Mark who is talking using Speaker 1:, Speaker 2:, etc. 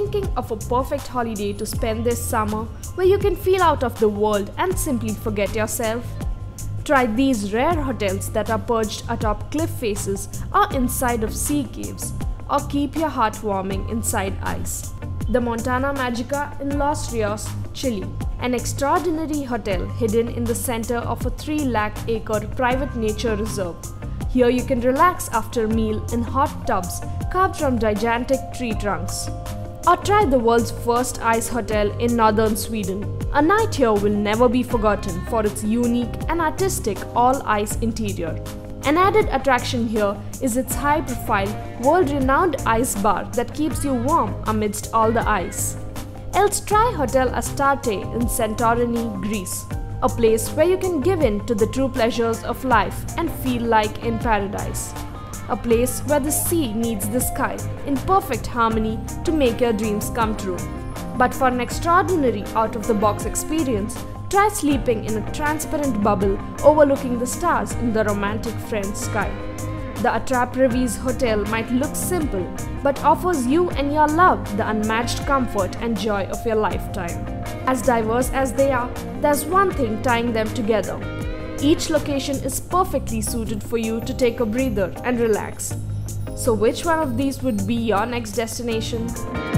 Speaker 1: thinking of a perfect holiday to spend this summer where you can feel out of the world and simply forget yourself? Try these rare hotels that are perched atop cliff faces or inside of sea caves, or keep your heart warming inside ice. The Montana Magica in Los Rios, Chile, an extraordinary hotel hidden in the center of a 3 lakh acre private nature reserve. Here you can relax after a meal in hot tubs carved from gigantic tree trunks. Or try the world's first ice hotel in northern Sweden. A night here will never be forgotten for its unique and artistic all-ice interior. An added attraction here is its high-profile, world-renowned ice bar that keeps you warm amidst all the ice. Else try Hotel Astarte in Santorini, Greece, a place where you can give in to the true pleasures of life and feel like in paradise. A place where the sea meets the sky in perfect harmony to make your dreams come true. But for an extraordinary out-of-the-box experience, try sleeping in a transparent bubble overlooking the stars in the romantic French sky. The Attrape Revis Hotel might look simple, but offers you and your love the unmatched comfort and joy of your lifetime. As diverse as they are, there's one thing tying them together. Each location is perfectly suited for you to take a breather and relax. So which one of these would be your next destination?